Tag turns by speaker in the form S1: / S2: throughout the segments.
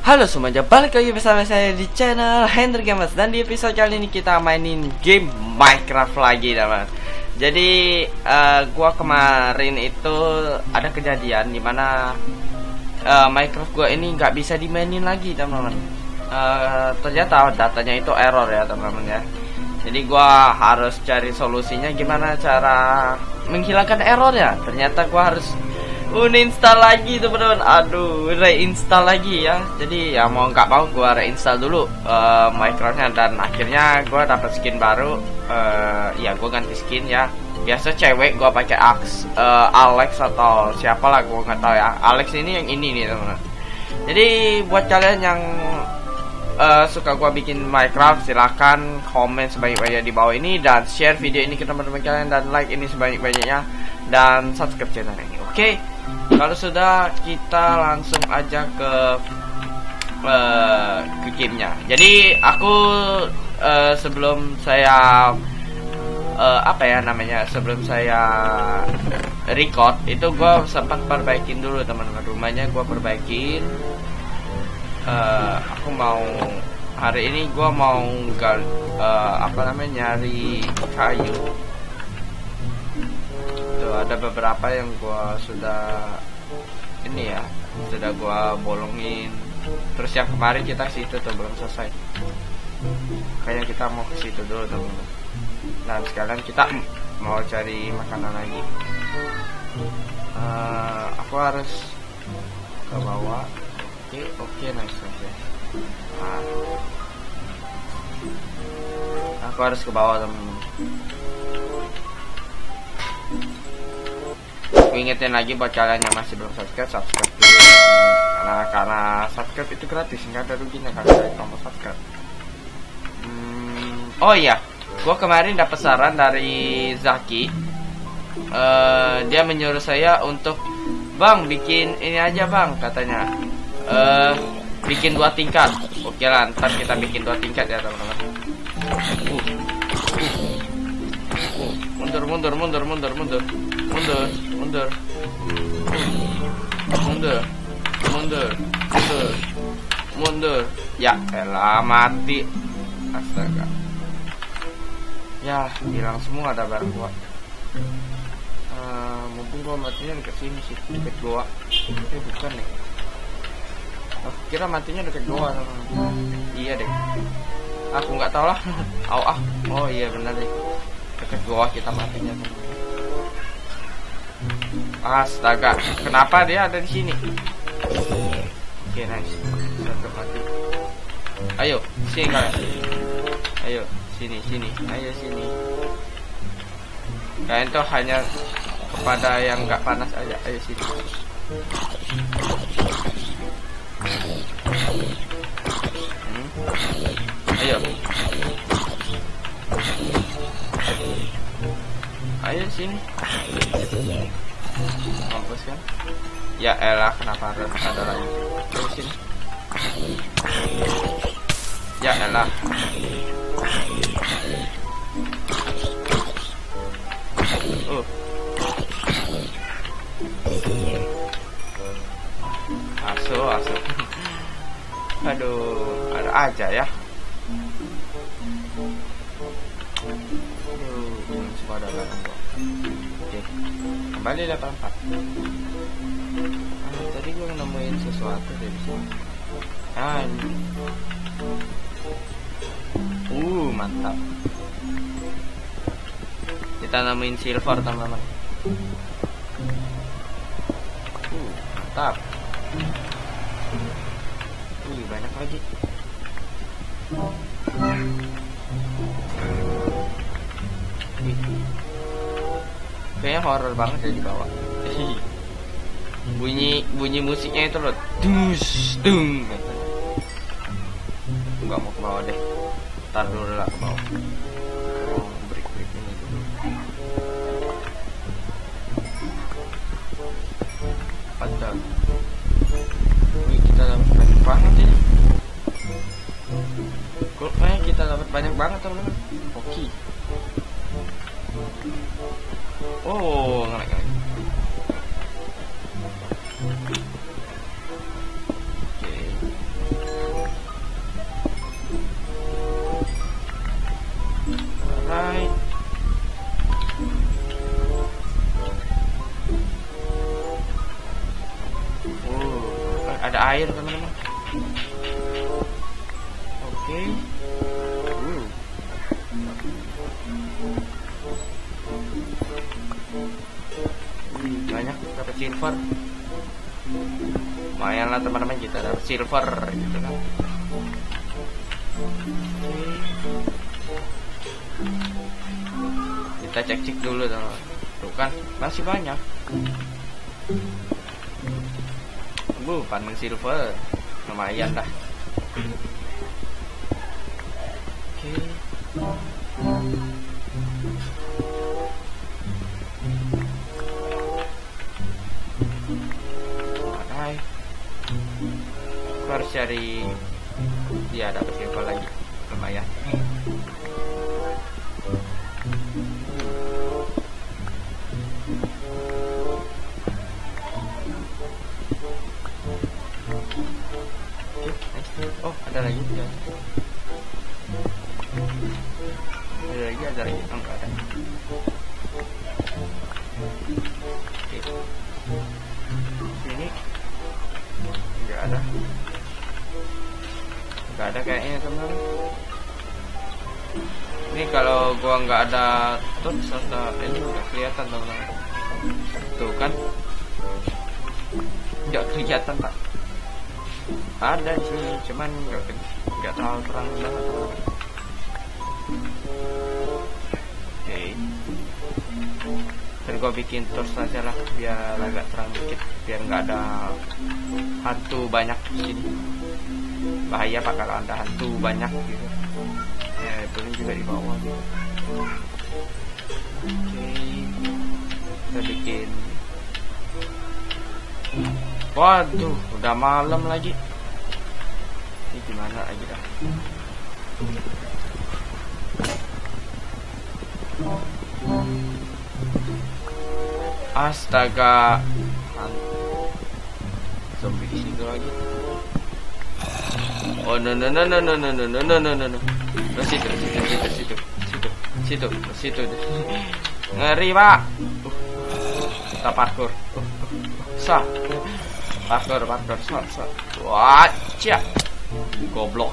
S1: Halo semuanya, balik lagi bersama saya di channel Hendrik Gamers. Dan di episode kali ini kita mainin game Minecraft lagi teman. Jadi gua kemarin itu ada kejadian dimana Minecraft gua ini nggak bisa dimainin lagi teman-teman. Ternyata datanya itu error ya teman-teman ya. Jadi gua harus cari solusinya gimana cara menghilangkan error ya. Ternyata gua harus uninstall lagi teman-teman. Aduh, reinstall lagi ya. Jadi ya mau nggak mau gua reinstall dulu Minecraftnya, dan akhirnya gua dapat skin baru. Ya gua ganti skin ya. Biasa cewek gua pakai Alex atau siapalah gua nggak tahu ya. Alex ini yang ini nih teman-teman. Jadi buat kalian yang suka gua bikin Minecraft, silahkan komen sebanyak-banyaknya di bawah ini dan share video ini ke teman-teman kalian, dan like ini sebanyak-banyaknya dan subscribe channel ini. Oke. Kalau sudah, kita langsung aja ke gamenya. Jadi aku sebelum saya sebelum saya record itu gue sempat perbaikin dulu teman-teman, rumahnya gue perbaikin. Aku mau hari ini gue mau nyari kayu. Ada beberapa yang gua sudah ini ya, sudah gua bolongin. Terus yang kemarin kita ke situ tuh belum selesai. Kayaknya kita mau ke situ dulu teman-teman. Nah sekalian kita mau cari makanan lagi. Aku harus ke bawah. Oke, nice. Nah, aku harus ke bawah teman-teman. Aku ingetin lagi buat kalian yang masih belum subscribe dulu, karena subscribe itu gratis, nggak ada ruginya kalau kamu subscribe. Oh iya, gua kemarin dapat saran dari Zaki. Dia menyuruh saya untuk bang bikin ini aja bang, katanya bikin 2 tingkat. Oke lah, ntar kita bikin 2 tingkat ya teman-teman. Mundur. Ya elah, mati. Astaga. Ya hilang semua ada barang gua. Mumpung gua matinya dekat sini sih, dekat gua. Bukan nih. Kira matinya dekat gua. Iya deh. Aku nggak tahu lah. Oh iya benar deh. Dekat gua kita matinya. Astaga, kenapa dia ada di sini? Oke, nice. Satu mati. Ayo, sini kalian. Ayo, sini. Ayo sini. Kalian tuh hanya kepada yang nggak panas aja. Ayo sini. Ayo sini. Mampus kan? Ya elah, kenapa harus ada lagi? Ayo sini. Ya elah. Asuh. Aduh, ada aja ya. Semua ada barang kok. Oke, kembali 84. Tadi gue nemuin sesuatu dari sini. Mantap. Kita nemuin silver teman-teman. Mantap. Banyak lagi. Kayaknya horror banget ya di bawah. Bunyi musiknya itu loh. Dung. Nggak mau ke bawah deh. Ntar dulu lah ke bawah. Break ini dulu. Padahal kita dapat banyak banget ini. Kayaknya kita dapat banyak banget teman-teman. Oke. Oh, ngelag. Oke. teman-teman. Oke. Banyak dapat silver. Lumayan lah teman-teman, kita dapat silver gitu kan. Kita cek-cek dulu teman. Tuh kan masih banyak. Paneng silver lumayan dah. Oke. Harus cari dia dapat silver lagi, lumayan. Oh, ada lagi ya. Ada lagi. Oh, enggak ada. Oke. Sini enggak ada. Enggak ada kayaknya teman. Ini kalau gua nggak ada torch atau ini udah kelihatan teman. Tuh kan. Enggak kelihatan, Pak. Ada di sini, cuman nggak terlalu terang banget. Oke. Dan gua bikin torch saja lah, biar agak terang dikit, biar nggak ada hantu banyak di sini. Bahaya Pak kalau ada hantu banyak gitu. Ya, turun juga di bawah gitu. Oke. Kita bikin. Waduh, udah malam lagi. Ini gimana lagi dah? Astaga, zombie di situ lagi. Oh no. Situ. Ngeri Pak. Kita parkour. Parkour. Wacak. Goblok.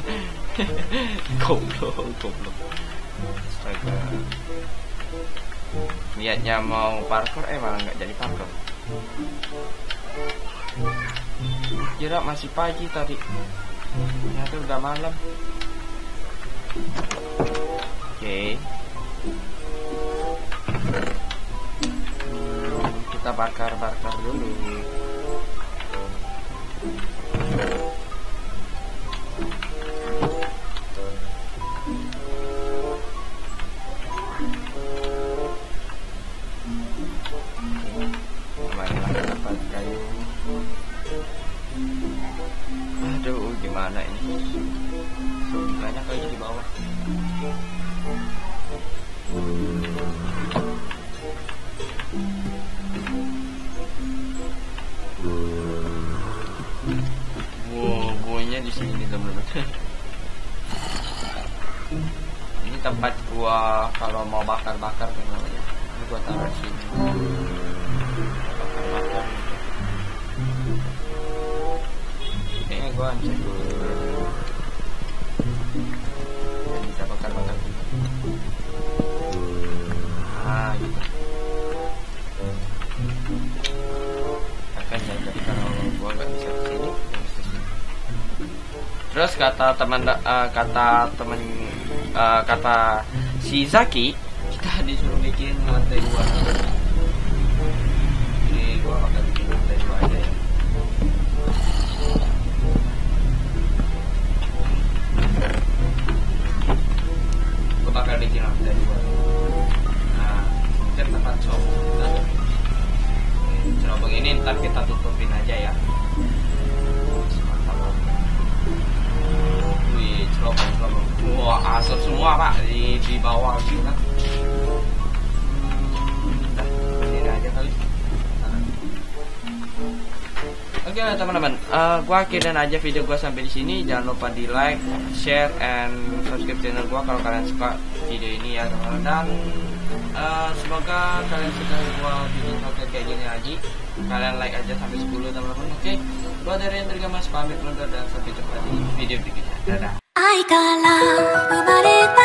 S1: Astaga. Niatnya mau parkour malah nggak jadi parkour. Kira masih pagi tadi. Ternyata udah malam. Oke. Kita bakar dulu. Aduh, gimana ini? Banyak lagi di bawah. Wow, buahnya di sini teman-teman. Ini tempat gua kalau mau bakar-bakar teman-teman. Ini gua taruh sini. Bakar-bakar. Kayaknya gua cek dulu. Dan bisa bakar-bakar juga. Gitu. Akan jaga kalau gua nggak bisa kesini. Terus kata si Zaki, kita disuruh bikin lantai 2. Ini gua bakal bikin lantai 2 aja ya. Gua bakal bikin lantai 2. Nah, mungkin tempat cerobong ini ntar kita tutupin aja ya. Cerobong. Wah, asap semua Pak di bawah gitu kan. Ini aja kali. Oke teman-teman, gua akhirin aja video gua sampai di sini. Jangan lupa di like, share, and subscribe channel gua kalau kalian suka video ini ya teman-teman. Dan Semoga kalian suka gua bikin konten kayak gini lagi. Kalian like aja sampai 10 teman-teman. Oke, gua dari Hendrik Gamas pamit undur dan sampai jumpa di video berikutnya. Dadah.